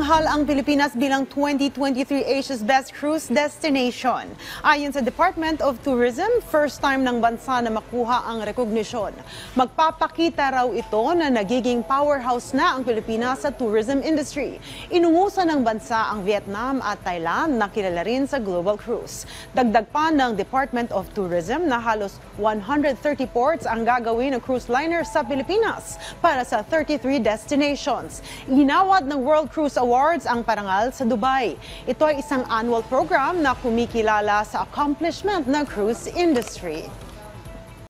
Itinanghal ang Pilipinas bilang 2023 Asia's Best Cruise Destination. Ayon sa Department of Tourism, first time ng bansa na makuha ang rekognisyon. Magpapakita raw ito na nagiging powerhouse na ang Pilipinas sa tourism industry. Inungusan ng bansa ang Vietnam at Thailand na kilala rin sa global cruise. Dagdag pa ng Department of Tourism na halos 130 ports ang gagawin ng cruise liner sa Pilipinas para sa 33 destinations. Ginawad ng World Cruise Awards ang parangal sa Dubai. Ito ay isang annual program na kumikilala sa accomplishment ng cruise industry.